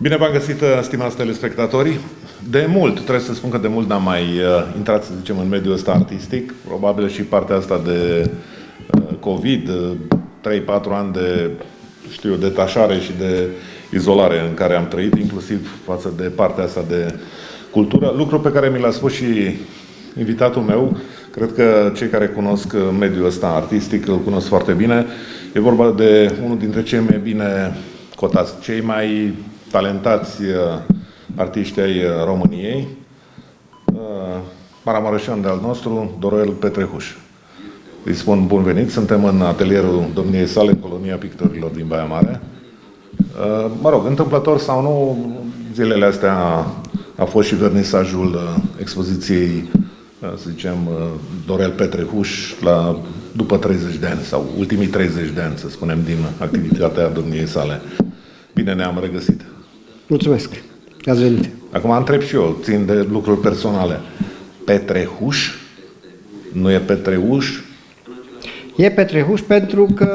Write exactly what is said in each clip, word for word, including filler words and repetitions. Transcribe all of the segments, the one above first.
Bine v-am găsit, stimați telespectatori. De mult, trebuie să spun că de mult n-am mai uh, intrat, să zicem, în mediul ăsta artistic. Probabil și partea asta de uh, COVID, uh, trei patru ani de, știu, detașare și de izolare în care am trăit, inclusiv față de partea asta de cultură. Lucru pe care mi l-a spus și invitatul meu. Cred că cei care cunosc mediul ăsta artistic îl cunosc foarte bine. E vorba de unul dintre cei mai bine cotați, cei mai talentați artiști ai României, Maramureșan de al nostru, Dorel Petrehuș. Îi spun bun venit, suntem în atelierul domniei sale, în Colonia Pictorilor din Baia Mare. Mă rog, întâmplător sau nu, zilele astea a fost și vernisajul expoziției, să zicem, Dorel Petrehuș, la, după treizeci de ani, sau ultimii treizeci de ani, să spunem, din activitatea domniei sale. Bine ne-am regăsit. Mulțumesc că ați venit. Acum întreb și eu, țin de lucruri personale. Petrehuș? Nu e Petreuș? E Petrehuș pentru că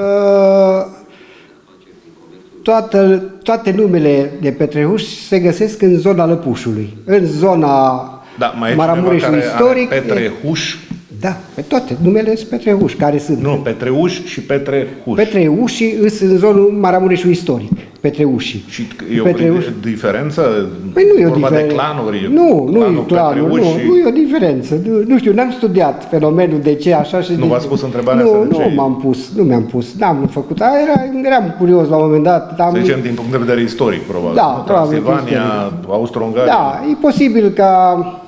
toată, toate numele de Petrehuș se găsesc în zona Lăpușului. În zona da, Maramureșului istoric. Petrehuș? Da, pe toate. Numele sunt Petrehuș, care sunt. Nu, Petreuș și Petrehuș. Petreușii sunt în zonul Maramureșului istoric. Petreușii. Și e Petreuș... o diferență? Păi nu e o diferență. de clanuri? Nu, nu e clanuri, nu, și... nu e o diferență. Nu, nu știu, n-am studiat fenomenul de ce așa și... Nu de... v-ați pus întrebarea nu, asta de ce? Nu, m-am pus, nu mi-am pus, n-am făcut. Era, eram curios la un moment dat. Am... Să zicem din punct de vedere istoric, probabil. Da, probabil. Transilvania, Austro-Ungaria. Da, e posibil ca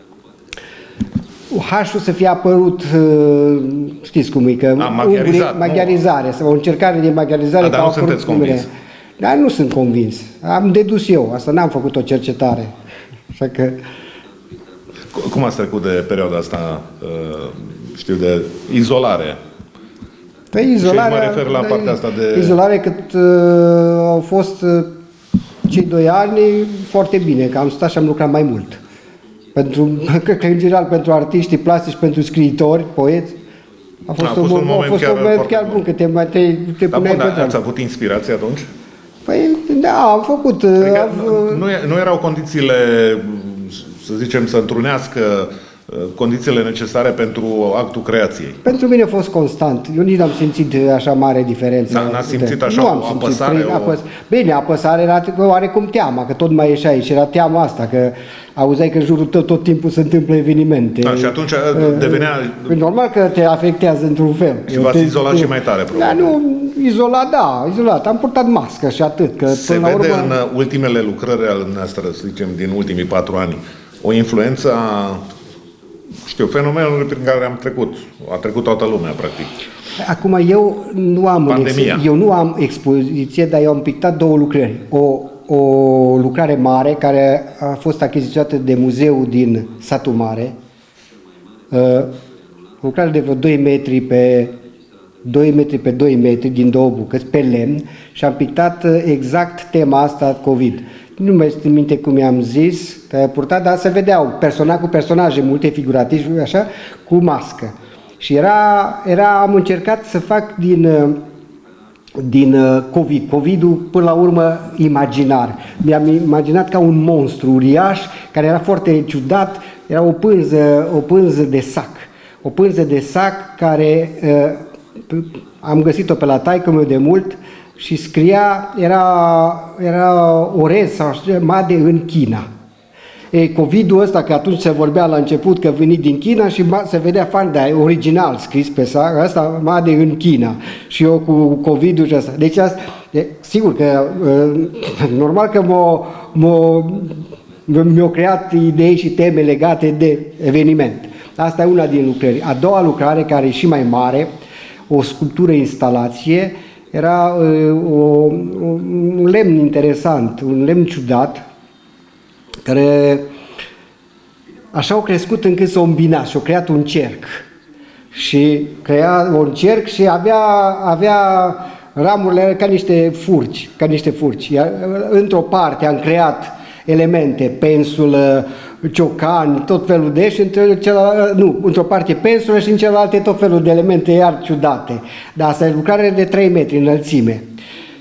H-ul să fie apărut, știți cum e, că A, maghiarizat, maghiarizare, sau o încercare de maghiarizare. A, dar nu sunteți convins? Dar nu sunt convins. Am dedus eu, asta n-am făcut o cercetare. Așa că... Cum ați trecut de perioada asta, știu, de izolare? Păi izolarea... Și mă refer la partea asta de... Izolare cât uh, au fost uh, cei doi ani foarte bine, că am stat și am lucrat mai mult. Pentru, cred că în general pentru artiști plastici, pentru scriitori, poeți, a fost, a fost un, un moment, a fost chiar, un moment chiar bun, că te, te, te puneai pe ați avut inspirație atunci? Păi, da, am făcut... Adică am, nu, nu erau condițiile, să zicem, să întrunească condițiile necesare pentru actul creației? Pentru mine a fost constant. Eu nici n-am simțit așa mare diferență. N-ați simțit așa nu o am simțit apăsare? Prin, o... apăs... Bine, apăsare era oarecum teama, că tot mai ieșai și era teama asta, că auzeai că în jurul tău tot timpul se întâmplă evenimente. Da, și atunci devenea... Normal că te afectează într-un fel. Și v-ați izolat te... și mai tare, probabil. Da, nu, izolat, da, izolat. Am purtat mască și atât. Că, Se până vede la urmă... în ultimele lucrări ale noastre, să zicem, din ultimii patru ani, o influență a... Știu, fenomenul prin care am trecut. A trecut toată lumea, practic. Acum, eu nu am, Pandemia. eu nu am expoziție, dar eu am pictat două lucrări. O, o lucrare mare, care a fost achiziționată de muzeul din Satul Mare. O lucrare de vreo doi metri pe doi metri pe doi metri, din două bucăți, pe lemn, și am pictat exact tema asta COVID. Nu mai țin minte cum i-am zis, că a purtat, dar se vedeau personaj cu personaje multe, figurative, așa, cu mască. Și era, era, am încercat să fac din, din COVID, COVID-ul până la urmă imaginar. Mi-am imaginat ca un monstru uriaș, care era foarte ciudat, era o pânză, o pânză de sac. O pânză de sac care am găsit-o pe la taică-meu de mult, și scria, era, era orez sau așa, Made în China. E, COVID-ul ăsta, că atunci se vorbea la început că venit din China și se vedea fan de original scris pe ăsta, Made în China. Și eu cu COVID-ul și asta. Deci asta, e, sigur că, normal că mi-au creat idei și teme legate de eveniment. Asta e una din lucrări. A doua lucrare, care e și mai mare, o sculptură instalație, era uh, o, un lemn interesant, un lemn ciudat, care așa au crescut încât s-o îmbina și au creat un cerc. Și crea un cerc și avea, avea ramurile ca niște furci, ca niște furci. Iar într-o parte am creat elemente, pensulă, ciocan, tot felul de, și între celălalt, nu, într-o parte pensulă și în celelalte tot felul de elemente iar ciudate. Dar asta e lucrare de trei metri înălțime.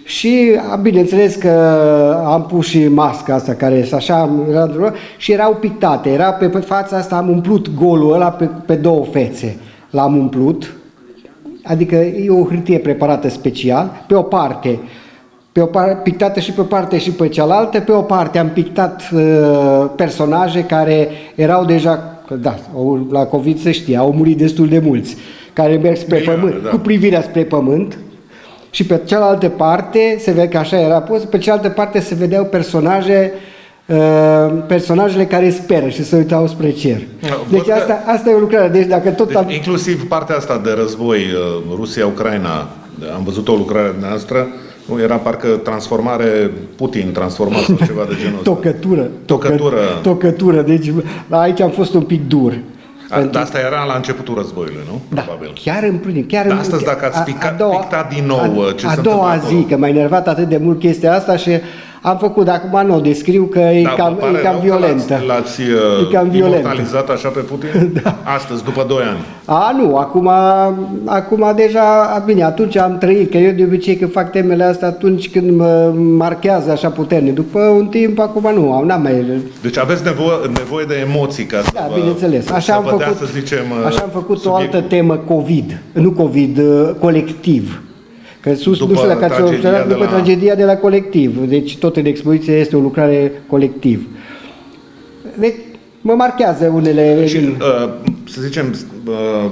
Și bineînțeles că am pus și masca asta care e așa și erau pictate. Era pe fața asta, am umplut golul ăla pe, pe două fețe. L-am umplut, adică e o hârtie preparată special, pe o parte, pe o parte pictată și pe o parte și pe cealaltă, pe o parte am pictat uh, personaje care erau deja, da, la COVID se știe, au murit destul de mulți, care merg spre Milioane, pământ, da. cu privirea spre pământ. Și pe cealaltă parte, se vede că așa era pus, pe cealaltă parte se vedeau personaje, uh, personajele care speră și se uitau spre cer. Deci asta, asta e o lucrare. Deci dacă tot deci, am... inclusiv partea asta de război, Rusia-Ucraina, am văzut o lucrare noastră, nu era parcă transformare, Putin transformat sau ceva de genul ăsta. Tocătură. Tocătură. Tocătură. Deci aici am fost un pic dur. A, dar asta era la începutul războiului, nu? Da, Probabil. chiar în plin. Chiar dar în, astăzi, dacă ați pica, a, a doua, pictat din nou a, ce a se doua întâmplă zi, acolo. că m-a enervat atât de mult chestia asta și am făcut, acum nu o descriu că e da, cam, e cam violentă. L-ați e cam imortalizat așa pe Putin? Da. Astăzi, după doi ani. A, nu, acum, acum deja, bine, atunci am trăit, că eu de obicei când fac temele astea atunci când mă marchează așa puternic. După un timp, acum nu, n-am mai... Deci aveți nevoie, nevoie de emoții ca să Da, vă, bineînțeles. Așa să am vă făcut, dea, să zicem, așa am făcut subiectul. o altă temă COVID, nu COVID, colectiv. Că sus, După nu știu dacă ați tragedia observat, de după la- tragedia de la colectiv. Deci tot în expoziție este o lucrare colectiv. Deci mă marchează unele... Și, uh, să zicem, uh,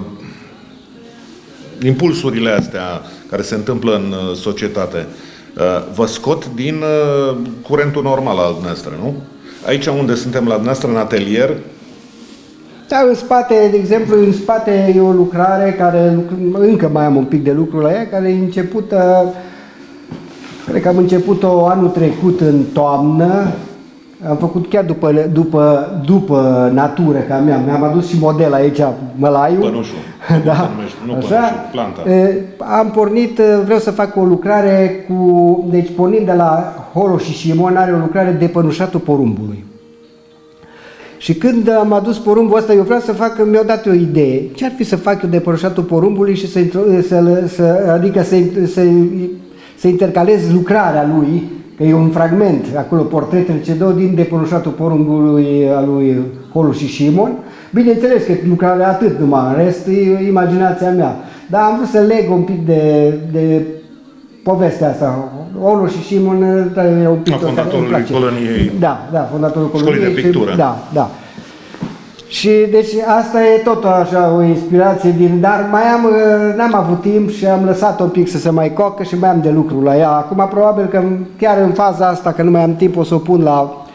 impulsurile astea care se întâmplă în uh, societate uh, vă scot din uh, curentul normal al dumneavoastră, nu? Aici unde suntem la dumneavoastră, în atelier, Da, în spate, de exemplu, în spate e o lucrare care, încă mai am un pic de lucru la ea, care e începută, cred că am început-o anul trecut în toamnă, am făcut chiar după, după, după natură, că mi-am, mi-am adus și model aici, mălaiul. Pănușul. Da, Se numește, nu așa. pănușul, planta. E, Am pornit, vreau să fac o lucrare cu, deci pornind de la Holo și Șimon, are o lucrare de pănușatul porumbului. Și când am adus porumbul ăsta, eu vreau să fac, mi-au dat o idee. Ce ar fi să fac eu de părușatul porumbului și să, să, să adică să, să, să intercalez lucrarea lui, că e un fragment, acolo portretele ce două din depănușatul porumbului al lui Holu și Șimon. Bineînțeles că lucrarea atât numai, în rest e imaginația mea. Dar am vrut să leg un pic de, de povestea asta. Holu și Șimon e un pic... Fondatorul coloniei. Da, da, fondatorul coloniei. Școlii de pictură. Și, da, da. Și deci asta e tot așa o inspirație din, dar mai am, n-am avut timp și am lăsat-o un pic să se mai cocă și mai am de lucru la ea. Acum probabil că chiar în faza asta, că nu mai am timp, o să o pun la,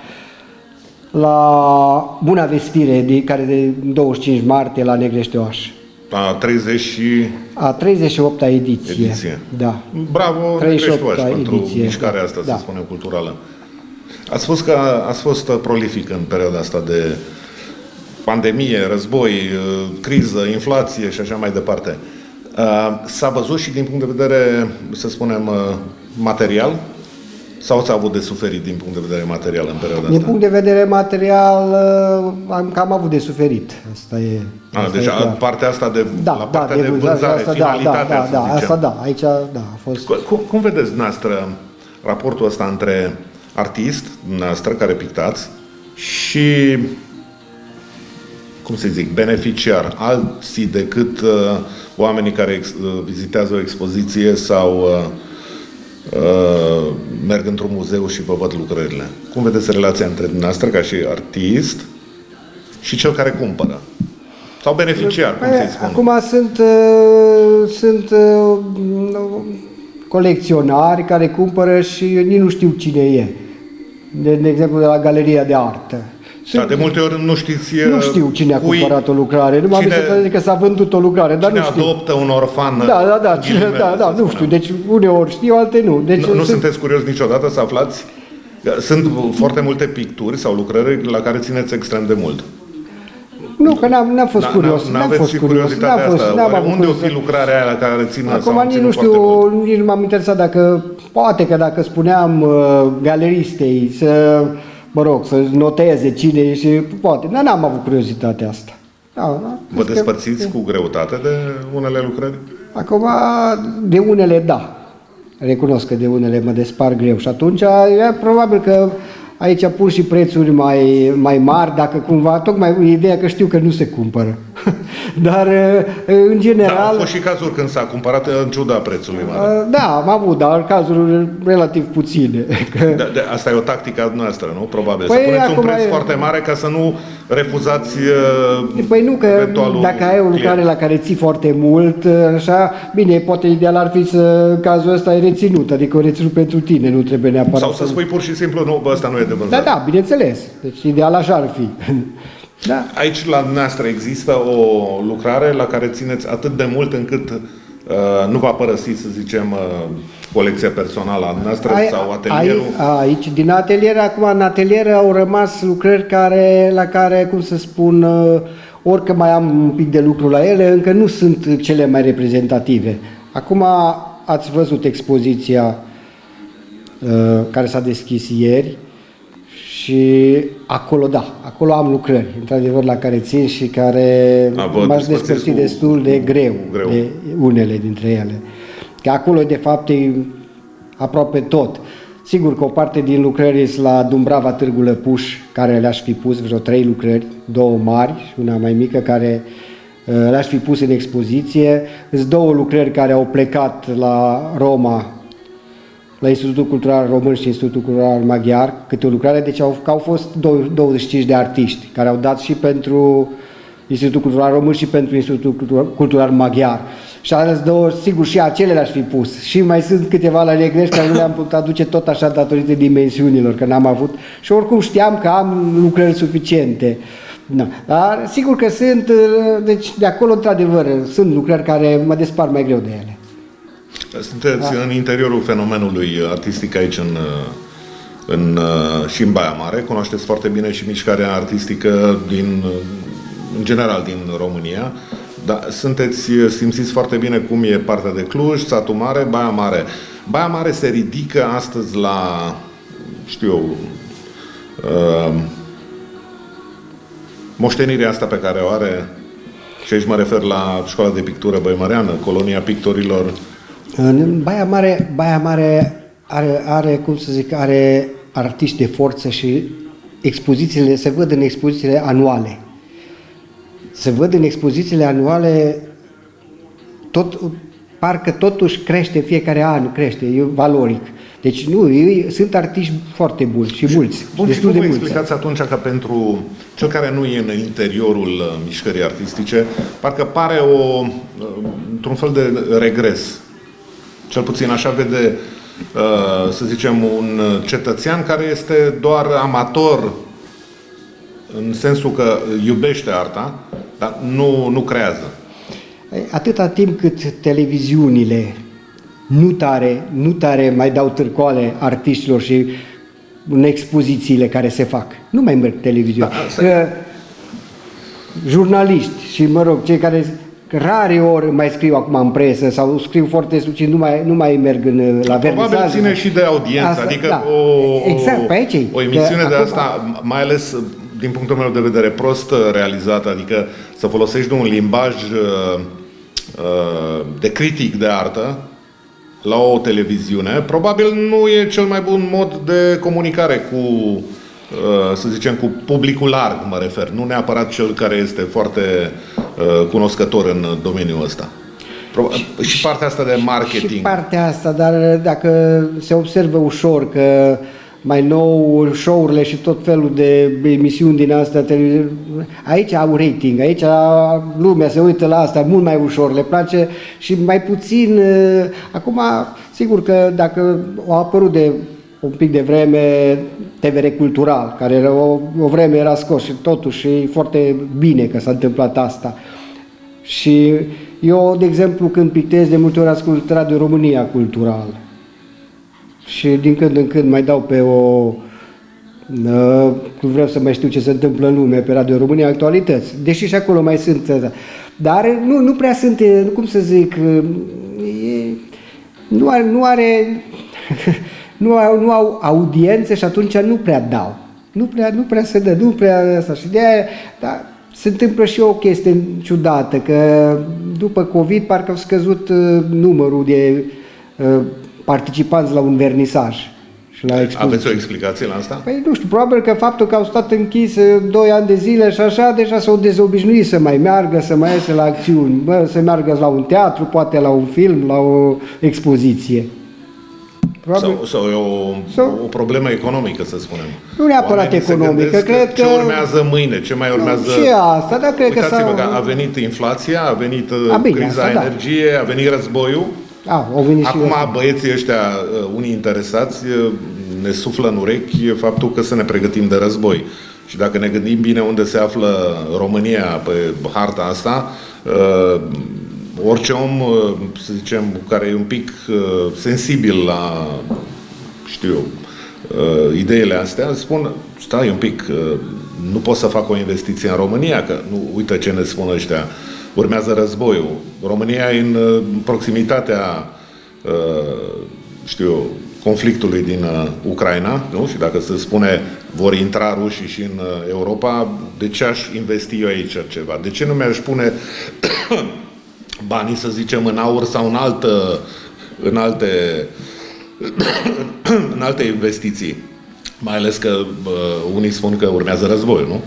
la Buna Vestire, de, care de douăzeci și cinci martie la Negreșteoaș. A treizeci și... A treizeci și opta ediție. Ediție. Da. Bravo, treizeci și opta Negreșteoaș, pentru ediție. mișcarea asta, Da. să spunem, culturală. Ați spus că ați fost prolific în perioada asta de pandemie, război, criză, inflație și așa mai departe. S-a văzut și din punct de vedere, să spunem, material? Sau ați avut de suferit din punct de vedere material în perioada Din asta? punct de vedere material, am cam avut de suferit. Asta e. A, asta deci e clar. partea asta de, Da, la da, partea de de vânzare, vânzare, asta, da, finalitatea, da, da, să da, zicem. asta da, aici da, a fost. Cum, cum vedeți dumneavoastră raportul ăsta între artist, dumneavoastră care pictați, și, cum să zic, beneficiar, alții decât uh, oamenii care ex, uh, vizitează o expoziție sau uh, uh, merg într-un muzeu și vă văd lucrările? Cum vedeți relația între dumneavoastră ca și artist și cel care cumpără? Sau beneficiar, cum să-i spun? Acum sunt, uh, sunt uh, colecționari care cumpără și nici nu știu cine e. De, de exemplu, de la Galeria de Artă. Da, de multe ori nu știți... Nu știu cine a cui, cumpărat o lucrare. Nu m-am cine, zis că s-a vândut o lucrare, dar cine nu știu. adoptă un orfan. Da, da, da, cine, ghilimele, da, da, să nu spunem. știu. Deci uneori știu, alte nu. Deci, Nu, nu sunt, sunteți curios niciodată să aflați? Sunt foarte multe picturi sau lucrări la care țineți extrem de mult. Nu, că n-am, n-am fost N-a- curios. N-aveți N-am fost și curios. curiozitatea N-am fost, asta. n-am Oare avut unde o fi curiozitate. lucrarea aia la care țină? sau Acum am nici ținut nu foarte știu, mult? nici nu m-am interesat dacă, poate că dacă spuneam uh, galeristei să, mă rog, să noteze cine e și poate, dar n-am avut curiozitatea asta. Da, da, Vă că- despărțiți cu greutate de unele lucrări? Acum, de unele, da. recunosc că de unele mă despar greu și atunci probabil că aici pun și prețuri mai, mai mari, dacă cumva, tocmai ideea că știu că nu se cumpără. Dar, în general... Da, au fost și cazuri când s-a cumpărat în ciuda prețului mare. Da, am avut, dar cazuri relativ puține. Că... De, de, asta e o tactică a noastră, nu? Probabil. Păi, să puneți un preț e... foarte mare ca să nu refuzați Păi nu, că dacă ai o lucrare la care ții foarte mult, așa, bine, poate ideal ar fi să cazul ăsta e reținut, adică o reținut pentru tine, nu trebuie neapărat... Sau să spui pur și simplu, nu, bă, ăsta nu e de vânzare. Da, da, bineînțeles. Deci ideal așa ar fi. Da. Aici la noastră există o lucrare la care țineți atât de mult încât uh, nu va părăsi, să zicem, uh, colecția personală a noastră ai, sau atelierul? Ai, aici, din atelier, acum în atelier au rămas lucrări care, la care, cum să spun, uh, orică mai am un pic de lucru la ele, încă nu sunt cele mai reprezentative. Acum ați văzut expoziția uh, care s-a deschis ieri. Și acolo, da, acolo am lucrări, într-adevăr, la care țin și care m-aș despărți destul de greu, greu de unele dintre ele. Că acolo, de fapt, e aproape tot. Sigur că o parte din lucrări sunt la Dumbrava, Târgu Lăpuș, care le-aș fi pus, vreo trei lucrări, două mari și una mai mică, care le-aș fi pus în expoziție. Sunt două lucrări care au plecat la Roma, la Institutul Cultural Român și Institutul Cultural Maghiar, câte o lucrare, deci au, au fost douăzeci și cinci de artiști care au dat și pentru Institutul Cultural Român și pentru Institutul Cultural Maghiar. Și alți două, sigur, și acele le-aș fi pus. Și mai sunt câteva la Negrești care nu le-am putut aduce tot așa datorită dimensiunilor, că n-am avut. Și oricum știam că am lucrări suficiente. Da. Dar sigur că sunt, deci de acolo, într-adevăr, sunt lucrări care mă despart mai greu de ele. Sunteți da. în interiorul fenomenului artistic aici în, în, și în Baia Mare. Cunoașteți foarte bine și mișcarea artistică din, în general din România. Dar sunteți, simțiți foarte bine cum e partea de Cluj, Satul Mare, Baia Mare. Baia Mare se ridică astăzi la, știu eu, uh, moștenirea asta pe care o are, și aici mă refer la Școala de Pictură Băimăreană, Colonia Pictorilor. În Baia Mare, Baia Mare are, are, cum să zic, are artiști de forță și expozițiile, se văd în expozițiile anuale. Se văd în expozițiile anuale, tot, parcă totuși crește, fiecare an crește, e valoric. Deci nu, ei sunt artiști foarte buni și mulți. Bun, destul și cum de vă mulți. explicați atunci că pentru cel care nu e în interiorul mișcării artistice, parcă pare o, într-un fel de regres. Cel puțin așa vede, să zicem, un cetățean care este doar amator, în sensul că iubește arta, dar nu, nu creează. Atâta timp cât televiziunile nu tare, nu tare mai dau târcoale artiștilor și în expozițiile care se fac, nu mai merg televiziune. Da, că jurnaliști și, mă rog, cei care rare ori mai scriu acum în presă sau scriu foarte succint, nu mai, nu mai merg în, la vernisaje. Probabil ține și de audiență, asta, adică da. o, exact, pe aici, o emisiune de, de asta, mai ales din punctul meu de vedere prost realizată, adică să folosești de un limbaj uh, uh, de critic de artă la o televiziune, probabil nu e cel mai bun mod de comunicare cu, uh, să zicem, cu publicul larg, mă refer, nu neapărat cel care este foarte uh, cunoscător în domeniul ăsta. Probabil, și partea asta de marketing. Și partea asta, dar dacă se observă ușor că mai nou show-urile și tot felul de emisiuni din astea, aici au rating, aici lumea se uită la asta mult mai ușor, le place și mai puțin. Acum, sigur că dacă a apărut de un pic de vreme T V R Cultural, care o, o vreme era scos și totuși e foarte bine că s-a întâmplat asta. Și eu, de exemplu, când pictez, de multe ori ascult Radio România Cultural. Și din când în când mai dau pe o... Uh, vreau să mai știu ce se întâmplă în lume, pe Radio România Actualități. Deși și acolo mai sunt... Dar nu, nu prea sunt, cum să zic... E, nu are... Nu, are nu, au, nu au audiențe și atunci nu prea dau. Nu prea, nu prea se dă, nu prea asta. Și de aia... Da, se întâmplă și o chestie ciudată, că după COVID parcă au scăzut uh, numărul de... Uh, participanți la un vernisaj și la expoziție. Aveți o explicație la asta? Păi nu știu, probabil că faptul că au stat închis doi ani de zile și așa, deja s-au dezobișnuit să mai meargă, să mai iese la acțiuni, bă, să meargă la un teatru, poate la un film, la o expoziție. Probabil... Sau, sau e o, sau... o problemă economică, să spunem. Nu neapărat economică, cred ce că... Ce urmează mâine, ce mai urmează... Nu, și asta, dar cred că s-a... că a venit inflația, a venit a, bine, criza asta, energiei, da. A venit războiul. A, au venit Acum și băieții ăștia, unii interesați, ne suflă în urechi faptul că să ne pregătim de război. Și dacă ne gândim bine unde se află România pe harta asta, orice om, să zicem, care e un pic sensibil la, știu eu, ideile astea, spun, stai un pic, nu pot să fac o investiție în România, că nu, uite ce ne spun ăștia, urmează războiul. România e în proximitatea, știu eu, conflictului din Ucraina, nu? Și dacă se spune vor intra rușii și în Europa, de ce aș investi eu aici ceva? De ce nu mi-aș pune banii, să zicem, în aur sau în, altă, în, alte, în alte investiții? Mai ales că uh, unii spun că urmează război, nu?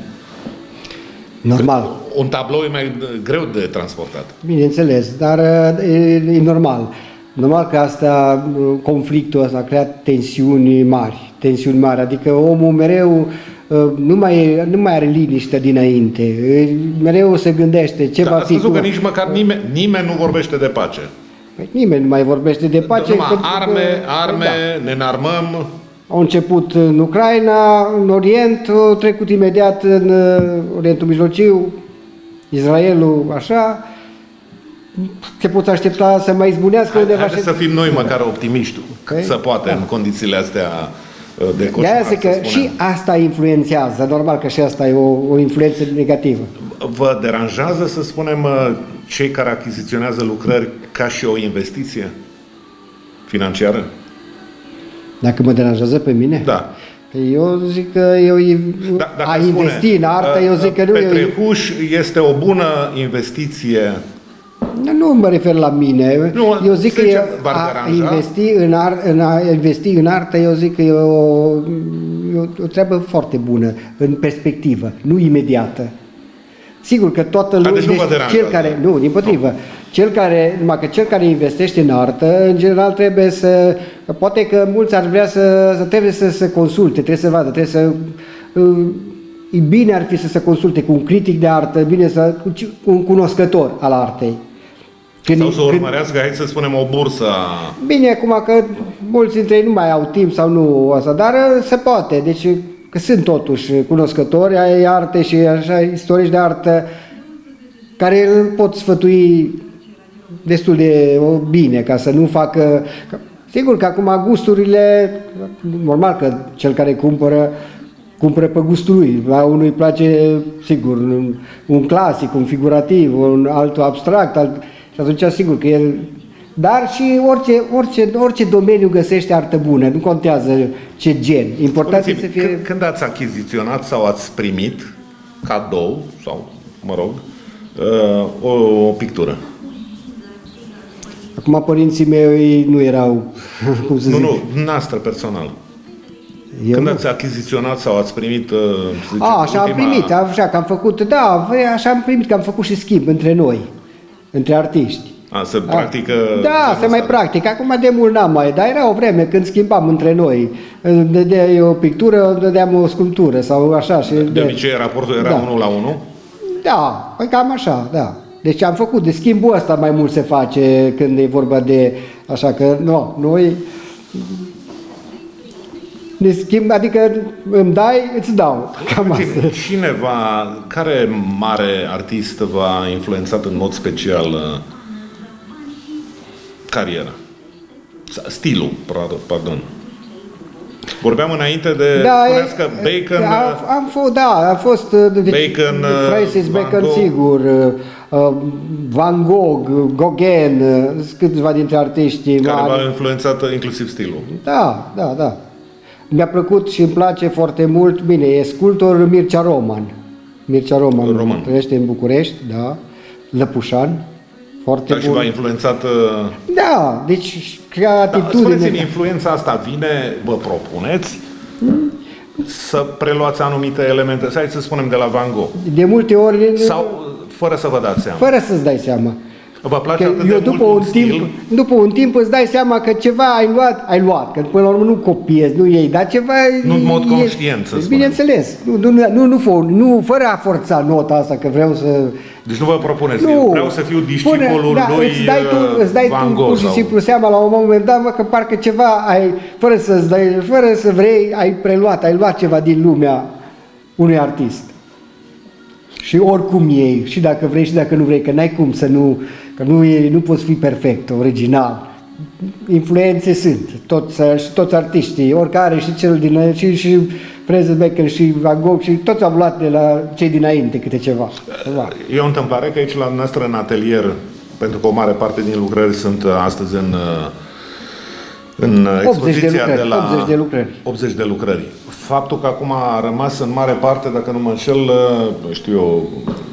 Normal. Un tablou e mai greu de transportat. Bineînțeles, dar e, e normal. Normal că asta, conflictul ăsta a creat tensiuni mari, tensiuni mari, adică omul mereu nu mai, nu mai are liniște dinainte, mereu se gândește ce Dar va fi. Dar că nici măcar nimeni, nimeni nu vorbește de pace. Păi nimeni nu mai vorbește de pace. Numai arme, arme, da. Ne înarmăm. Au început în Ucraina, în Orient, au trecut imediat în Orientul Mijlociu, Israelul, așa. Ce poți aștepta să mai izbunească Hai, undeva? Haideți să fim noi măcar optimiști, cât să poate, da. În condițiile astea de coșmar. De-aia zic că și asta influențează, normal că și asta e o, o influență negativă. Vă deranjează, să spunem, cei care achiziționează lucrări ca și o investiție financiară? Dacă mă deranjează pe mine? Da. Eu zic că eu da, a investi spune, în artă, eu zic că nu... Petrecuș este o bună investiție. Nu mă refer la mine. Nu, eu zic că a investi în, ar, în a investi în artă, eu zic că e o, e o treabă foarte bună, în perspectivă, nu imediată. Sigur că toată lumea, deci nu vă cel care, nu, dimpotrivă, no. cel care, numai că cel care investește în artă, în general trebuie să, că poate că mulți ar vrea să, să trebuie să se consulte, trebuie să vadă, trebuie să, e bine ar fi să se consulte cu un critic de artă, bine să, cu un cunoscător al artei. Când, sau să urmărească, hai să spunem, o bursă. Bine, acum că mulți dintre ei nu mai au timp sau nu asta, dar se poate, deci că sunt totuși cunoscători ai arte și așa, istorici de artă care îl pot sfătui destul de bine ca să nu facă... Sigur că acum gusturile, normal că cel care cumpără, cumpără pe gustul lui. La unul îi place, sigur, un, un clasic, un figurativ, un altul abstract, alt, și atunci sigur că el... Dar și orice, orice, orice domeniu găsește artă bună, nu contează ce gen. Important e să fie... Când, când ați achiziționat sau ați primit cadou, sau, mă rog, o, o pictură? Acum părinții mei nu erau... Cum să nu, zic? nu, noastră personal. Eu când nu. Ați achiziționat sau ați primit... Să zicem, A, așa ultima... am primit, așa că am făcut, da, așa am primit, că am făcut și schimb între noi, între artiști. A, se practică... Da, se mai practică. Acum de mult n-am mai, dar era o vreme când schimbam între noi. Îmi dădeai o pictură, îmi dădeam o sculptură sau așa. Și de, de, de obicei raportul era da. unul la unul? Da, păi cam așa, da. Deci am făcut, de schimbul ăsta mai mult se face când e vorba de, așa că, nu, noi ne schimb, adică îmi dai, îți dau. Cam asta. Cineva, care mare artist v-a influențat în mod special cariera? Stilul, pardon. Vorbeam înainte de, da, spuneați că Bacon... Am, am fost, da, a fost Bacon, Francis Van Bacon, Gogh. sigur, Van Gogh, Gauguin, câțiva dintre artiștii care mari. v-a influențat inclusiv stilul. Da, da, da. Mi-a plăcut și îmi place foarte mult, bine, e sculptor Mircea Roman. Mircea Roman, Roman. trăiește în București, da, Lăpușan. Foarte Dar bun. și v-a influențat... Da, deci atitudine. Da, spuneți-mi, influența asta vine, vă propuneți hmm? să preluați anumite elemente, hai să spunem de la Van Gogh. De multe ori... Sau fără să vă dați seama? Fără să-ți dai seama. Vă place că atât eu de după mult un timp, stil? după un timp îți dai seama că ceva ai luat, ai luat, că până la urmă nu copiezi, nu iei, dar ceva... Nu în mod e, conștient, să spunem. Bineînțeles, nu, nu, nu, nu, nu, nu, fără a forța nota asta, că vreau să... Deci nu vă propuneți, Nu. vreau să fiu discipoliul Pune, da, lui îți dai tu, îți dai Van tu Gogh pur și sau... simplu seama la un moment dat, mă, că parcă ceva ai, fără să-ți dai, fără să vrei, ai preluat, ai luat ceva din lumea unui artist. Și oricum ei, și dacă vrei și dacă nu vrei, că n-ai cum să nu, că nu, e, nu poți fi perfect, original. Influențe sunt, toți, și toți artiștii, oricare și cel din, și, și Francis Bacon și Van Gogh și toți au luat de la cei dinainte câte ceva. ceva. E o întâmplare că aici la noastră în atelier, pentru că o mare parte din lucrări sunt astăzi în, în expoziția optzeci de lucrări, de la optzeci de lucrări. optzeci de lucrări. Faptul că acum a rămas în mare parte, dacă nu mă înșel, știu eu,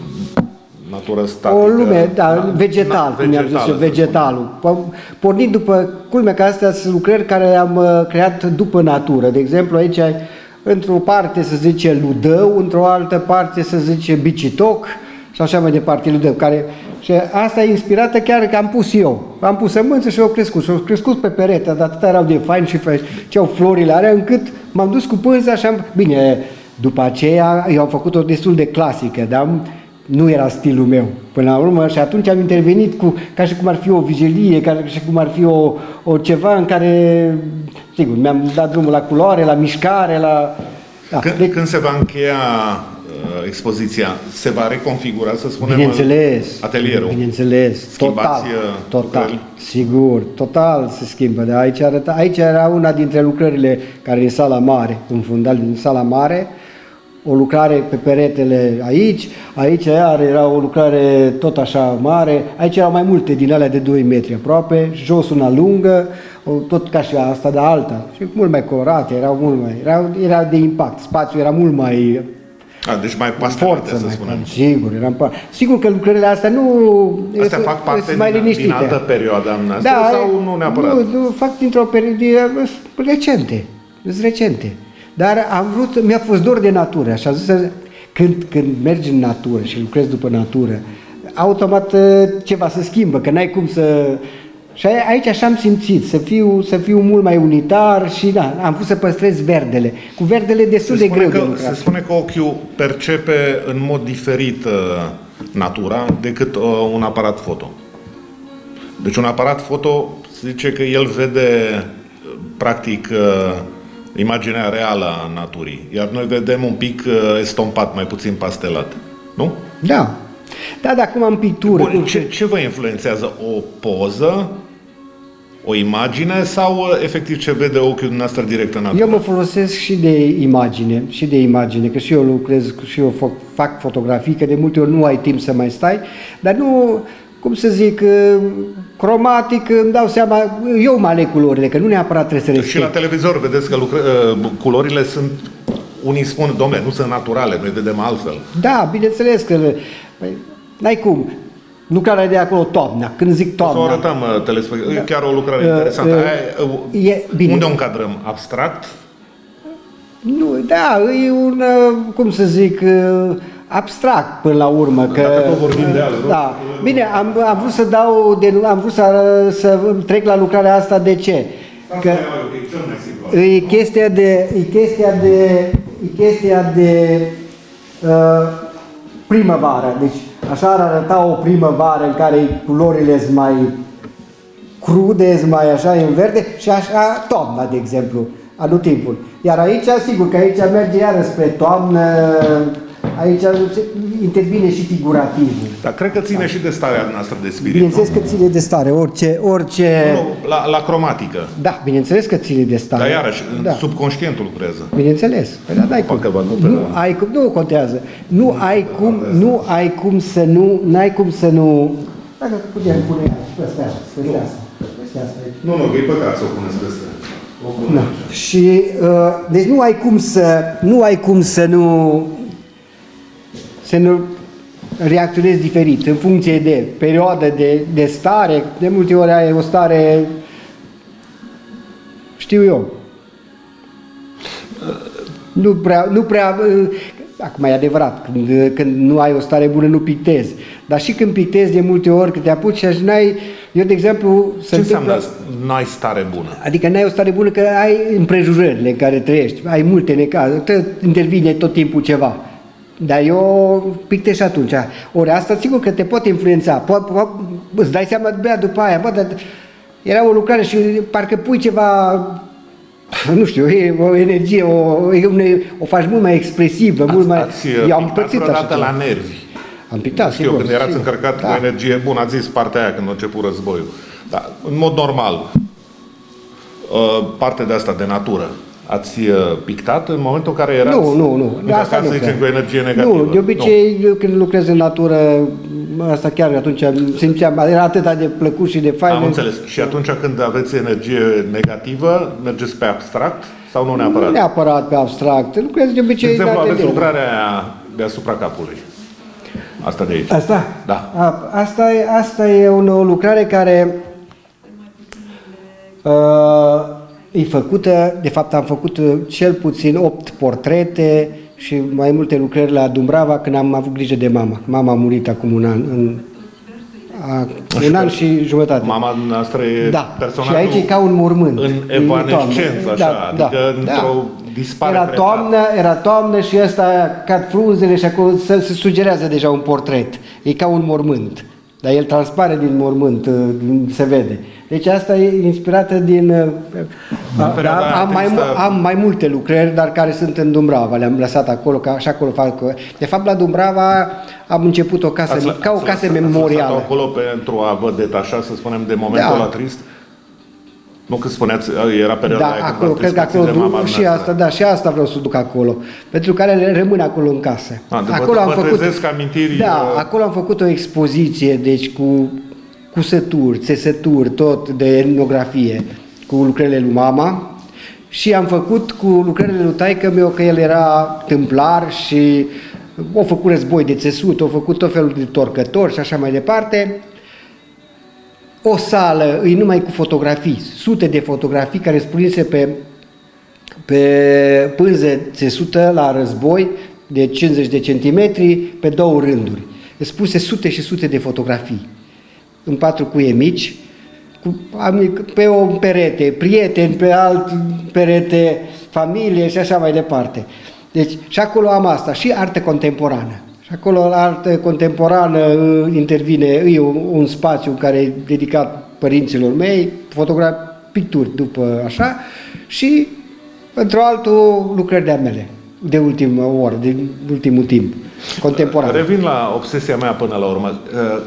natură statică. O lume, da, vegetal, cum i-am zis eu, vegetalul. Pornind după, culmea că astea sunt lucrări care le-am creat după natură. De exemplu, aici, într-o parte se zice ludău, într-o altă parte se zice bicitoc și așa mai departe, ludău, care... Și asta e inspirată chiar că am pus eu. Am pus sămânță și au crescut. Și au crescut pe perete, dar atâta erau de fain și fain, ce au florile alea, încât m-am dus cu pânza și am... Bine, după aceea eu am făcut-o destul de clasică, dar nu era stilul meu până la urmă și atunci am intervenit cu, ca și cum ar fi o vigilie, ca și cum ar fi o, o ceva în care, sigur, mi-am dat drumul la culoare, la mișcare, la... Da. Când, de... când se va încheia uh, expoziția, se va reconfigura, să spunem, bineînțeles, atelierul? Bineînțeles, Schimbați, total, uh, total, lucrări? sigur, total se schimbă. De aici, arăta, aici era una dintre lucrările care din sala mare, în fundal din sala mare, o lucrare pe peretele aici, aici iar era o lucrare tot așa mare, aici erau mai multe din alea de doi metri aproape, jos una lungă, tot ca și asta, dar alta, și mult mai colorate, erau mult mai, erau, era de impact, spațiul era mult mai... A, deci mai pastelate, forță, să mai, spunem. Sigur, eram, sigur că lucrările astea nu... Astea fac parte mai din, din altă perioadă noastră da, sau nu neapărat? Nu, nu fac dintr-o perioadă recente, recente. Dar am vrut, mi-a fost dor de natură, așa zis, când, când mergi în natură și lucrezi după natură, automat ceva se schimbă, că n-ai cum să... Și aici așa am simțit, să fiu, să fiu mult mai unitar și da, am vrut să păstrez verdele. Cu verdele destul se de greu că, de lucrat. Se spune că ochiul percepe în mod diferit uh, natura decât uh, un aparat foto. Deci un aparat foto zice că el vede practic uh, imaginea reală a naturii, iar noi vedem un pic uh, estompat, mai puțin pastelat. Nu? Da. Da, dar acum am pictură. Bun, ce, ce vă influențează? O poză, o imagine sau efectiv ce vede ochiul dumneavoastră direct în natură? Eu mă folosesc și de imagine, și de imagine, că și eu lucrez, și eu fac, fac fotografii, că de multe ori nu ai timp să mai stai, dar nu, cum să zic, cromatic, îmi dau seama, eu mă aleg culorile, că nu neapărat trebuie să respect. Și la televizor vedeți că lucre, culorile sunt, unii spun, dom'le, nu sunt naturale, noi vedem altfel. Da, bineînțeles că, păi, n-ai cum. Lucrarea de acolo, toamna, când zic toamna... O să o arătăm telespectatorului, da. Chiar o lucrare uh, interesantă. Uh, e, bine. Unde o încadrăm? Abstract? Nu, da, e un, cum să zic, abstract până la urmă. Că, Dacă tot vorbim de ală, da. Bine, am, am vrut să dau, de, am vrut să, să trec la lucrarea asta, de ce? Că e chestia de, e chestia de, e chestia de uh, primăvară, deci așa ar arăta o primăvară în care culorile sunt mai crude, sunt mai așa în verde și așa toamna, de exemplu, anotimpul. Iar aici, sigur că aici merge iară spre toamnă, aici intervine și figurativul. Dar cred că ține și de starea noastră de spirit. Bineînțeles că ține de stare, orice... orice... Nu, la, la cromatică. Da, bineînțeles că ține de stare. Dar iarăși, da. Subconștientul lucrează. Bineînțeles. Păi, da, n-ai cum. Nu, nu, ai cum, nu contează. Nu ai cum, nu ai cum să nu, n-ai cum să nu... Dacă putem pune aici, peste asta, peste asta, peste asta. Nu, nu, că e păcat să o puneți peste. Da. Și, uh, deci nu ai cum să, nu ai cum să nu, să nu reacționezi diferit în funcție de perioadă, de, de stare. De multe ori ai o stare, știu eu, nu prea, nu prea, acum e adevărat, când, când nu ai o stare bună nu pictezi, dar și când pictezi de multe ori, când te apuci și n-ai, eu de exemplu... Ce înseamnă n-ai stare bună? Adică n-ai o stare bună că ai împrejurările în care trăiești, ai multe necazuri, intervine tot timpul ceva. Dar eu pictez și atunci. Ori asta sigur că te poate influența, poate, poate, îți dai seama după aia, bă, dar era o lucrare și parcă pui ceva... Nu știu, e o energie, o, e une, o faci mult mai expresivă, ați, mult mai... Ați eu am pățit așa la nervi. Am pictat, știu, sigur. Când erați sigur. încărcat da. cu energie, bun, ați zis partea aia când a început războiul. Dar, în mod normal, partea de asta de natură, ați pictat în momentul în care erați... Nu, nu, nu. De asta nu zicem cu energie negativă. Nu, de obicei, nu. Când lucrez în natură, asta chiar atunci simțeam, era atât de plăcut și de fain. Am înțeles. Și atunci când aveți energie negativă, mergeți pe abstract sau nu neapărat? Nu neapărat pe abstract. Lucrez de obicei... De exemplu, aveți atelier. lucrarea aia deasupra capului. Asta de aici. Asta? Da. A, asta, e, asta e o, o lucrare care uh, e făcută, de fapt am făcut cel puțin opt portrete și mai multe lucrări la Dumbrava când am avut grijă de mama. Mama a murit acum un an, în, a, un an și jumătate. Mama noastră e da. personajul Și aici e ca un mormânt. în evanescență, așa, da, adică da, într-o da. dispare Era toamnă, era toamnă și ăsta cad frunzele și acolo se, se sugerează deja un portret. E ca un mormânt. Dar el transpare din mormânt, se vede. Deci asta e inspirată din... A, da, am, mai, am mai multe lucrări, dar care sunt în Dumbrava. Le-am lăsat acolo, ca și acolo fac... De fapt, la Dumbrava am început o casă, ați, ca o casă ați, memorială. Ați acolo pentru a vă detașa, să spunem, de momentul ăla da. trist? Nu că spuneați, era perioada da, aia acolo, cred că acolo duc, și asta, da, și asta vreau să duc acolo, pentru care rămân acolo în casă. A, acolo am făcut, amintiri, da, acolo am făcut o expoziție, deci cu cusături, țesături, tot de etnografie, cu lucrările lui mama și am făcut cu lucrările lui taică-meu, că el era tâmplar și au făcut război de țesut, au făcut tot felul de torcători și așa mai departe. O sală, e numai cu fotografii, sute de fotografii care sunt prinse pe, pe pânză țesută la război de cincizeci de centimetri pe două rânduri. Sunt puse sute și sute de fotografii în patru cuie mici, cu, pe o perete, prieteni, pe alt perete, familie și așa mai departe. Deci și acolo am asta, și artă contemporană. Și acolo la artă contemporană intervine, e un, un spațiu care e dedicat părinților mei, fotograf, picturi după așa, și într-o altul lucrări de-a mele, de ultimă oră, de ultimul timp, contemporan. Revin la obsesia mea până la urmă.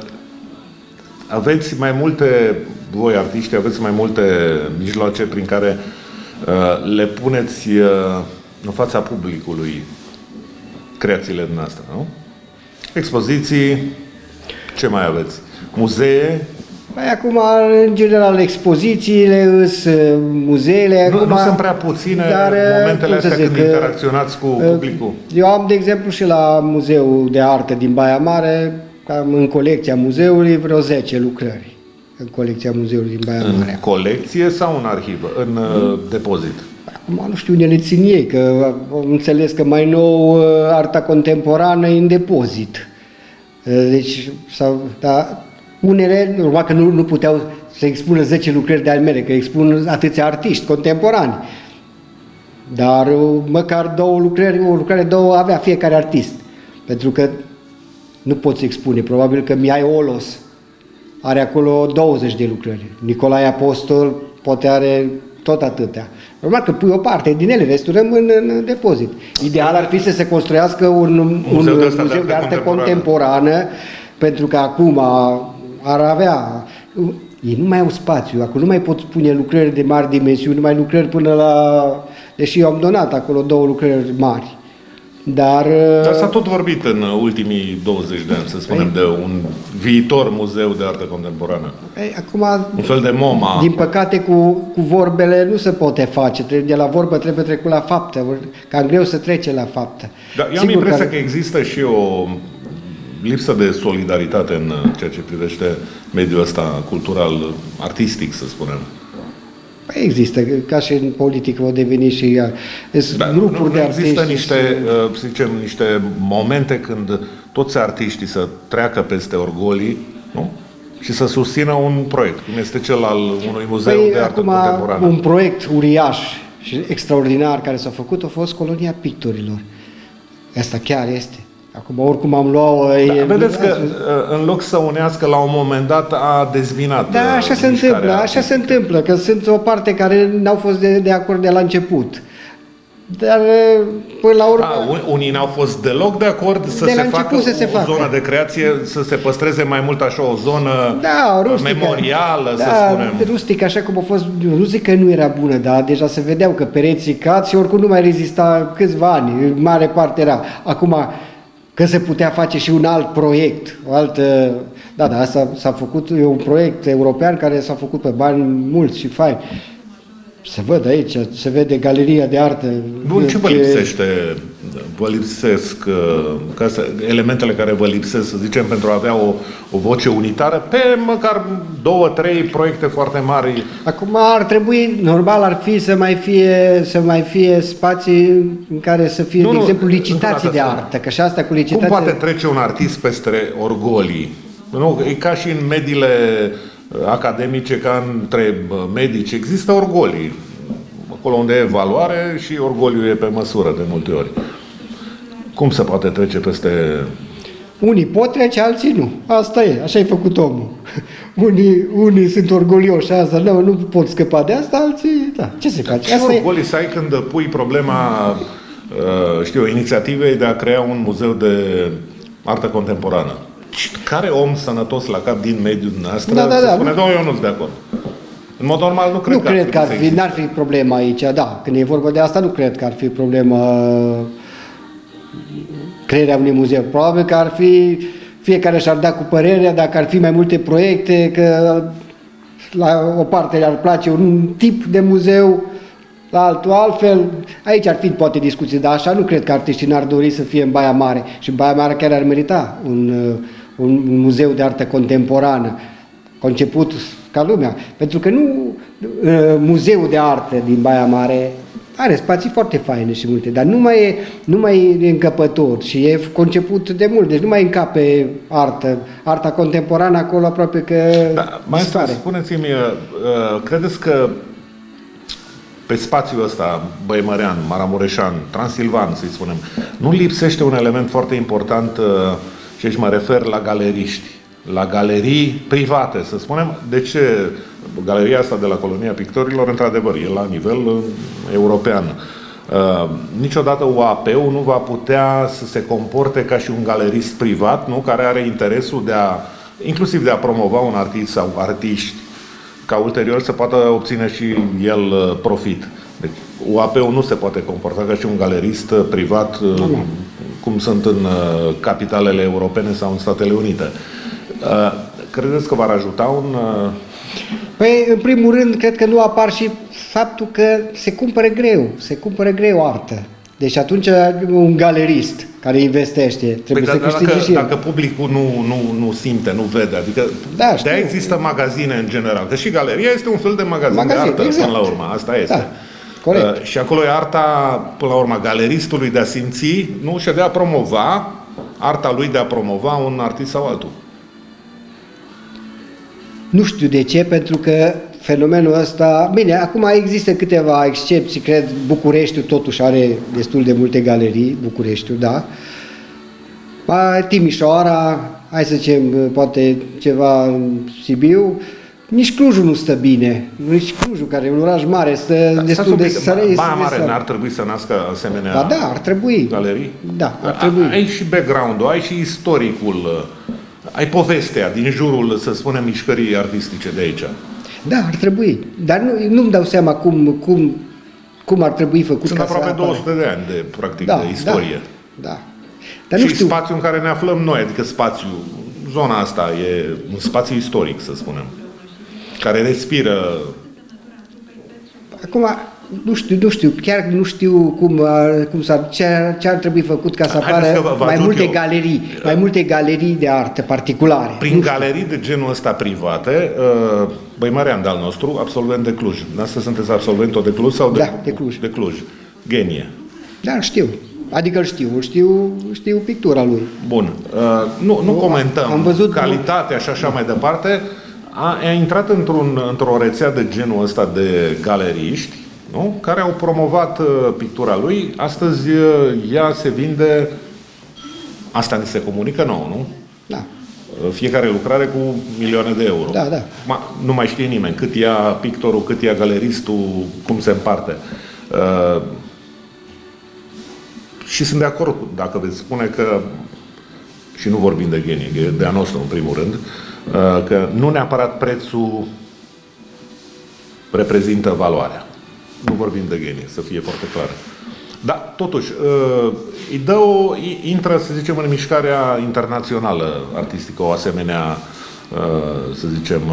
Aveți mai multe, voi artiști, aveți mai multe mijloace prin care le puneți în fața publicului creațiile noastre, nu? Expoziții, ce mai aveți? Muzee? Păi acum, în general, expozițiile, muzeele... Nu, acum, nu sunt prea puține dar, momentele astea zic, când interacționați cu publicul? Eu am, de exemplu, și la Muzeul de Artă din Baia Mare, am în colecția muzeului vreo zece lucrări. În colecția muzeului din Baia Mare. În colecție sau în arhivă? În mm. depozit? Acum nu știu unde le țin ei, că am înțeles că mai nou arta contemporană e în depozit. Deci, sau, da, unele, normal că nu, nu puteau să expună zece lucrări de-ale mele, că expun atâția artiști contemporani. Dar măcar două lucrări, o lucrare, două avea fiecare artist. Pentru că nu poți expune, probabil că Mihai Olos are acolo douăzeci de lucrări. Nicolae Apostol poate are tot atâtea. Normal că pui o parte din ele, restul rămân în depozit. Ideal ar fi să se construiască un, un muzeu de, muzeu de artă, de artă contemporană. contemporană, pentru că acum ar avea... Ei nu mai au spațiu, acolo nu mai pot pune lucrări de mari dimensiuni, numai lucrări până la... Deși eu am donat acolo două lucrări mari. Dar, Dar s-a tot vorbit în ultimii douăzeci de ani, să spunem, ei, de un viitor muzeu de artă contemporană. Ei, acum, un fel de MoMA. Din păcate, cu, cu vorbele nu se poate face. De la vorbă trebuie trecut la faptă. Cam greu să trece la faptă. Dar eu am impresia că... că există și o lipsă de solidaritate în ceea ce privește mediul ăsta cultural, artistic, să spunem. Există, ca și în politică o deveni și ea. Da, grupuri nu, de artiști. Există niște, și... să zicem, niște momente când toți artiștii să treacă peste orgolii, nu? Și să susțină un proiect, cum este cel al unui muzeu păi, de artă acum, contemporană. Un proiect uriaș și extraordinar care s-a făcut a fost Colonia Pictorilor. Asta chiar este. Acum, oricum am luat-o... Da, vedeți că în loc să unească, la un moment dat a dezbinat. Da, așa se întâmplă, așa se întâmplă, că sunt o parte care n-au fost de, de acord de la început. Dar, până la urmă... A, unii n-au fost deloc de acord să de se facă să se o facă. zonă de creație, să se păstreze mai mult așa o zonă da, rustică, memorială, da, să spunem. Rustică, așa cum a fost, nu zic că nu era bună, dar deja se vedeau că pereții cad și oricum nu mai rezista câțiva ani, în mare parte era. Acum, că se putea face și un alt proiect, o altă... Da, da, asta s-a făcut, e un proiect european care s-a făcut pe bani mulți și fain. Se văd aici, se vede galeria de artă. Bun, ce vă lipsește? Vă lipsesc ca să, elementele care vă lipsesc, să zicem, pentru a avea o, o voce unitară pe măcar două, trei proiecte foarte mari. Acum ar trebui, normal ar fi să mai fie, să mai fie spații în care să fie, nu, de exemplu, licitații de artă, că și asta cu licitații... Cum poate trece un artist peste orgolii? Nu? E ca și în mediile academice, ca între medici, există orgolii. Acolo unde e valoare și orgoliul e pe măsură de multe ori. Cum se poate trece peste... Unii pot trece, alții nu. Asta e, așa e făcut omul. Unii, unii sunt orgolioși, asta nu, nu pot scăpa de asta, alții, da, ce se face? Ce orgolii să ai când pui problema, știu, inițiativei de a crea un muzeu de artă contemporană? Care om sănătos la cap din mediul nostru da, da, da, spune, da, eu nu sunt de acord. În mod normal nu cred nu că cred că ar fi, n-ar fi problema aici, da. Când e vorba de asta, nu cred că ar fi problema crearea unui muzeu. Probabil că ar fi, fiecare și-ar da cu părerea, dacă ar fi mai multe proiecte, că la o parte le-ar place un tip de muzeu, la altul altfel. Aici ar fi poate discuții, dar așa nu cred că artiștii n-ar dori să fie în Baia Mare. Și în Baia Mare chiar ar merita un, un muzeu de artă contemporană, conceput ca lumea. Pentru că nu muzeul de artă din Baia Mare are spații foarte faine și multe, dar nu mai e, nu mai e încăpător și e conceput de mult, deci nu mai încape artă. Arta contemporană acolo aproape că da, mai spuneți-mi, credeți că pe spațiul ăsta, băimărean, maramureșan, transilvan, să-i spunem, nu lipsește un element foarte important și aici mă refer la galeriști, la galerii private, să spunem. De ce galeria asta de la Colonia Pictorilor, într-adevăr, e la nivel european. Uh, niciodată U A P-ul nu va putea să se comporte ca și un galerist privat, nu, care are interesul de a, inclusiv de a promova un artist sau artiști, ca ulterior să poată obține și el profit. Deci U A P-ul nu se poate comporta ca și un galerist privat, mm. cum sunt în capitalele europene sau în Statele Unite. Credeți că v-ar ajuta un... Păi, în primul rând, cred că nu apar și faptul că se cumpără greu, se cumpără greu artă. Deci atunci un galerist care investește trebuie păi, să câștige dacă, și el. Dacă publicul nu, nu, nu simte, nu vede, adică da, de-aia există magazine în general, că și galeria este un fel de magazin, magazin de artă, exact. Până la urmă, asta este. Da, corect. Uh, și acolo e arta, până la urmă, galeristului de a simți, nu, și de a promova, arta lui de a promova un artist sau altul. Nu știu de ce, pentru că fenomenul ăsta... Bine, acum există câteva excepții, cred, Bucureștiul totuși are destul de multe galerii, Bucureștiul, da. Timișoara, hai să zicem, poate ceva în Sibiu, nici Clujul nu stă bine, nici Clujul, care e un oraș mare, stă da, destul de sărăi. Baia Mare n-ar trebui să nască asemenea da, da, ar trebui. galerii? Da, ar trebui. Ai și background-ul, ai și istoricul, ai povestea din jurul, să spunem, mișcării artistice de aici. Da, ar trebui. Dar nu, nu-mi dau seama cum, cum, cum ar trebui făcut. Sunt ca aproape să două sute de ani de, practic, da, de istorie. Da, da. Dar și nu știu. spațiul în care ne aflăm noi, adică spațiul, zona asta e un spațiu istoric, să spunem, care respiră. Acum, nu știu, nu știu, chiar nu știu cum, cum s-ar, ce, ar, ce ar trebui făcut ca să apară mai multe eu. galerii, mai multe galerii de artă particulare. Prin galerii de genul ăsta private, băi Marian de-al nostru, absolvent de Cluj. Dumneavoastră sunteți absolvent tot de Cluj sau de, da, de Cluj? De Cluj. Genie. Da, știu. Adică îl știu, știu, știu pictura lui. Bun. Nu, nu comentăm am văzut calitatea și așa mai departe. A, a intrat într-un, într-o rețea de genul ăsta de galeriști, nu? Care au promovat uh, pictura lui. Astăzi uh, ea se vinde, asta ni se comunică nouă, nu? Da. Uh, fiecare lucrare cu milioane de euro. Da, da. Ma, nu mai știe nimeni cât ia pictorul, cât ia galeristul, cum se împarte. Uh, și sunt de acord dacă veți spune că, și nu vorbim de genie, de a nostru în primul rând, că nu neapărat prețul reprezintă valoarea. Nu vorbim de genie, să fie foarte clar. Dar, totuși, îi dă o, intră, să zicem, în mișcarea internațională artistică, o asemenea, să zicem,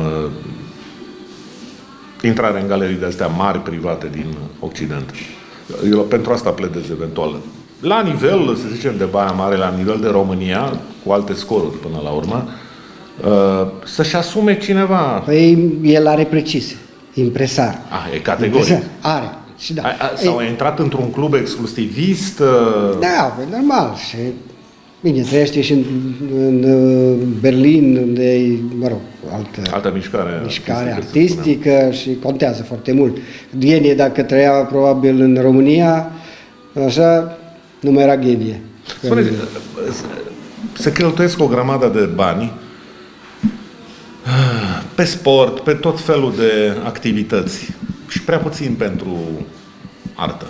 intrare în galerii de-astea mari, private din Occident. Eu pentru asta pledez eventual. La nivel, să zicem, de Baia Mare, la nivel de România, cu alte scoruri până la urmă, să-și asume cineva... Păi el are precis, impresar. Ah, e categoric. Impresar. Are. Și da. A, a, sau a intrat într-un club exclusivist? Da, păi normal. Și, bine, trăiește și în, în Berlin, unde mă rog, altă, altă mișcare, mișcare artistică, artistică și contează foarte mult. Genie, dacă trăia probabil în România, așa, nu mai era genie. Spune, se cheltuiesc o grămadă de bani pe sport, pe tot felul de activități și prea puțin pentru artă.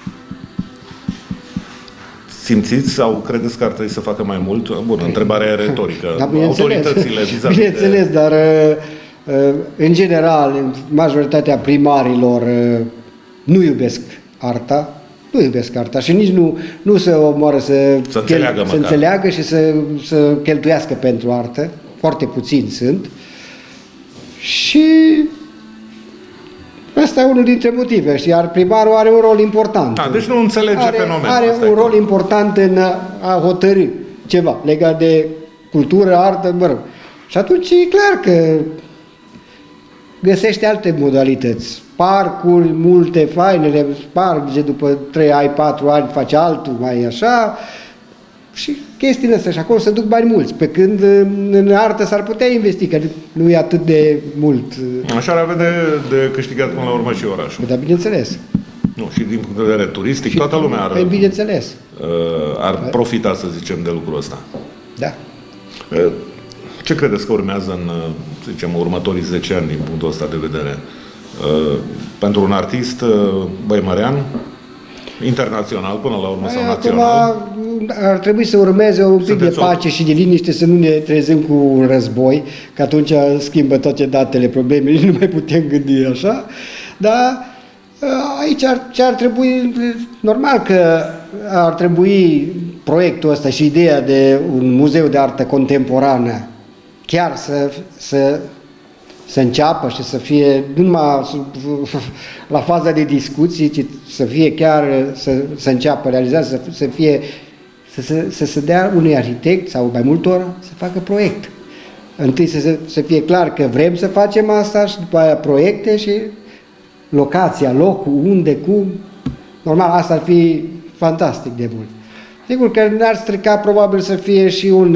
Simțiți sau credeți că ar trebui să facă mai mult? Bun, întrebarea e retorică. Da, autoritățile vis-a-vis de... Bineînțeles, dar în general, majoritatea primarilor nu iubesc arta, nu iubesc arta și nici nu, nu se omoară să, să, înțeleagă, să înțeleagă și să, să cheltuiască pentru artă. Foarte puțini sunt. Și ăsta e unul dintre motive. Iar primarul are un rol important. Da, deci nu înțelege are, fenomenul. Are asta un rol important în a hotărî ceva legat de cultură, artă, mă rog. Și atunci e clar că găsește alte modalități. Parcuri, multe fainele, sparge, după trei ani, patru ani, face altul, mai așa. Și chestiile astea, și acolo se duc bani mulți, pe când în artă s-ar putea investi, că nu e atât de mult. Așa ar avea de, de câștigat până la urmă și orașul. Da, bineînțeles. Nu, și din punct de vedere turistic, și toată lumea ar, păi, bineînțeles. ar profita, să zicem, de lucrul ăsta. Da. Ce credeți că urmează în, să zicem, următorii zece ani din punctul ăsta de vedere? Pentru un artist băimărean, internațional până la urmă, sau național? Ar trebui să urmeze un pic Sunteți de pace o... și de liniște, să nu ne trezim cu un război, că atunci schimbă toate datele problemei, nu mai putem gândi așa. Dar aici ar, ce ar trebui, normal că ar trebui proiectul ăsta și ideea de un muzeu de artă contemporană chiar să, să, să înceapă și să fie nu numai la faza de discuții, ci să fie chiar, să, să înceapă realizarea, să, să fie să, să, să se dea unui arhitect sau mai multor să facă proiect. Întâi să, să fie clar că vrem să facem asta și după aia proiecte și locația, locul, unde, cum. Normal, asta ar fi fantastic de mult. Sigur că n-ar strica probabil să fie și un,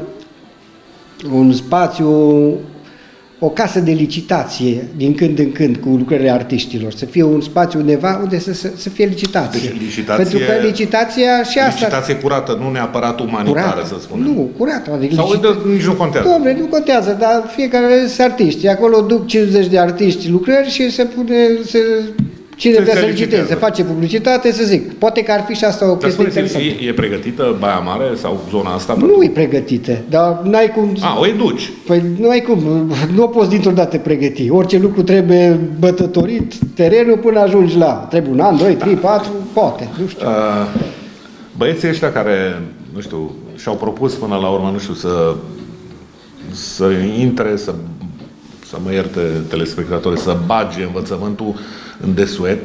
un spațiu, o casă de licitație din când în când cu lucrările artiștilor. Să fie un spațiu undeva unde să, să, să fie licitație. Deci licitație. Pentru că licitația și asta... Licitație curată, nu neapărat umanitară, curată, să spunem. Nu, curată. Adică sau licita... de, nici nu contează. Dom'le, nu contează, dar fiecare sunt artiști. Acolo duc cincizeci de artiști lucrări și se pune... Se, cine vrea să liciteze, se face publicitate, să zic. Poate că ar fi și asta o chestie interesantă. E, e pregătită Baia Mare sau zona asta? Nu pentru... e pregătită, dar n-ai cum... A, o educi. Păi nu ai cum, nu o poți dintr-o dată pregăti. Orice lucru trebuie bătătorit, terenul până ajungi la. Trebuie un an, doi, trei, patru, poate, nu știu. Uh, băieții ăștia care, nu știu, și-au propus până la urmă, nu știu, să, să intre, să, să mă ierte telespectatorii, să bage învățământul în desuet.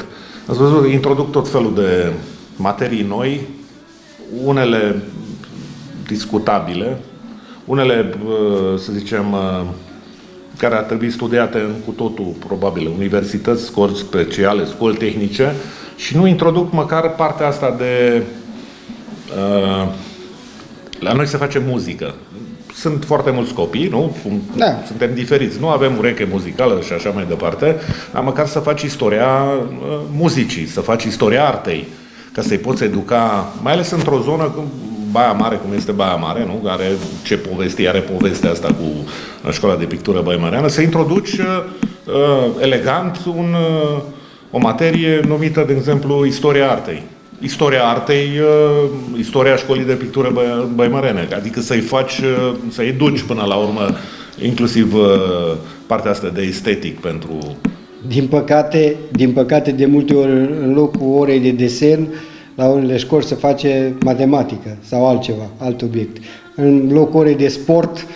Ați văzut, introduc tot felul de materii noi, unele discutabile, unele, să zicem, care ar trebui studiate în cu totul, probabil, universități, școli speciale, școli tehnice, și nu introduc măcar partea asta de... Uh, la noi se face muzică. Sunt foarte mulți copii, nu? Da. Suntem diferiți. Nu avem ureche muzicală și așa mai departe, dar măcar să faci istoria uh, muzicii, să faci istoria artei, ca să-i poți educa, mai ales într-o zonă cum Baia Mare, cum este Baia Mare, nu? Are ce povesti, are povestea asta cu școala de pictură băimăreană, să introduci uh, elegant un, uh, o materie numită, de exemplu, istoria artei. Istoria artei, uh, istoria școlii de pictură bă, băimărene, adică să-i faci, uh, să-i educi până la urmă, inclusiv uh, partea asta de estetic pentru... Din păcate, din păcate, de multe ori, în locul orei de desen, la unele școli se face matematică sau altceva, alt obiect. În locul orei de sport,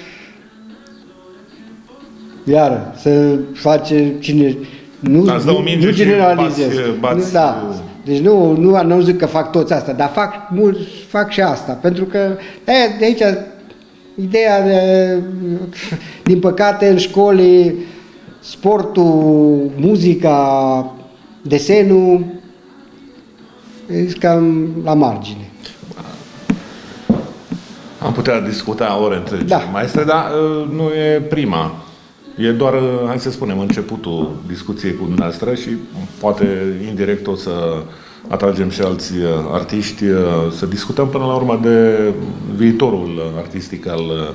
iară, se face cine... Nu, nu, nu generalizez. Bați, bați, da. Deci nu, nu, nu zic că fac toți asta, dar fac, mulți fac și asta. Pentru că de, de aici, ideea de, din păcate, în școli, sportul, muzica, desenul, e cam la margine. Am putea discuta ore întregi, da. maestre, dar nu e prima. E doar, hai să spunem, începutul discuției cu dumneavoastră și poate indirect o să atragem și alți artiști să discutăm până la urmă de viitorul artistic al,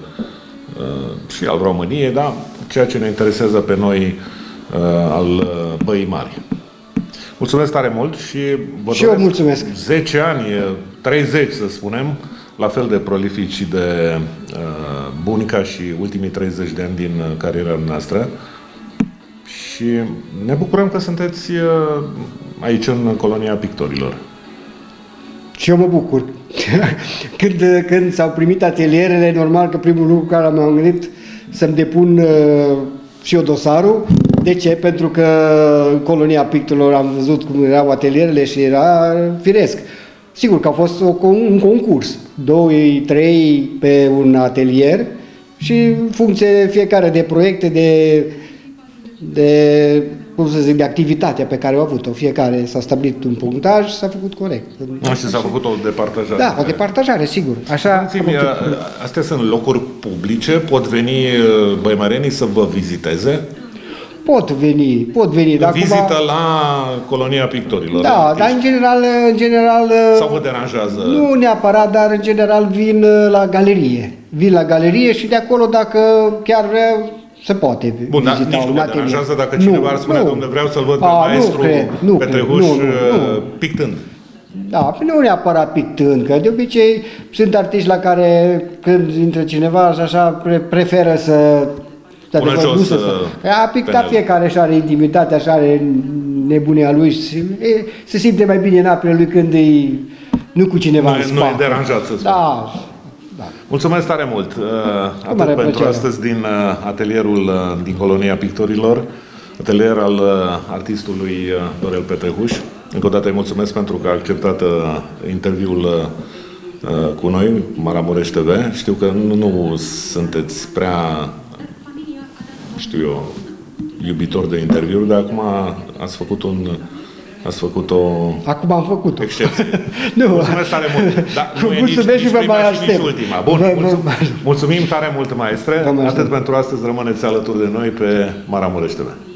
și al României, dar ceea ce ne interesează pe noi al Băii Mari. Mulțumesc tare mult și vă și eu mulțumesc. zece ani, treizeci să spunem, la fel de prolifici și de uh, bunica și ultimii treizeci de ani din cariera noastră. Și ne bucurăm că sunteți uh, aici în Colonia Pictorilor. Și eu mă bucur. când când s-au primit atelierele, normal că primul lucru care m-am gândit să-mi depun uh, și eu dosarul. De ce? Pentru că în Colonia Pictorilor am văzut cum erau atelierele și era firesc. Sigur că a fost o, un concurs, doi, trei pe un atelier și în funcție fiecare de proiecte, de, de, cum să zic, de activitatea pe care au avut-o. Fiecare s-a stabilit un punctaj și s-a făcut corect. Și s-a făcut o departajare. Da, o departajare, sigur. Așa. Astea sunt locuri publice, pot veni băimărenii să vă viziteze? Pot veni, pot veni. Vizită acum... la Colonia Pictorilor. Da, dar în general, în general... Sau vă deranjează? Nu neapărat, dar în general vin la galerie. Vin la galerie și de acolo, dacă chiar vrea, se poate Bun, vizita. Bun, dar nici nu vă deranjează dacă cineva nu, ar spune, domnule, vreau să-l văd pe A, maestru Petehuș pictând. Da, nu neapărat pictând, că de obicei sunt artiști la care când intră cineva așa preferă să... Bună jos, să a pictat fiecare și are intimitate, așa are nebunia lui și se, se simte mai bine în apele lui când e nu cu cineva nu, în spate. Nu e deranjat, să spun. Da, da. Mulțumesc tare mult. Atât pentru plăcere. Astăzi din atelierul din Colonia Pictorilor, atelier al artistului Dorel Petehuș. Încă o dată îi mulțumesc pentru că a acceptat interviul cu noi, Maramureș T V. Știu că nu, nu sunteți prea, știu eu, iubitor de interviuri, dar acum ați făcut un... Ați făcut o... Acum am făcut-o. Excepție. Nu. Mulțumesc tare mult. Da, nu e nici, nici prima și nici ultima. Bun, mulțum, mulțumim tare mult, maestre. Atât pentru astăzi, rămâneți alături de noi pe Maramureș T V.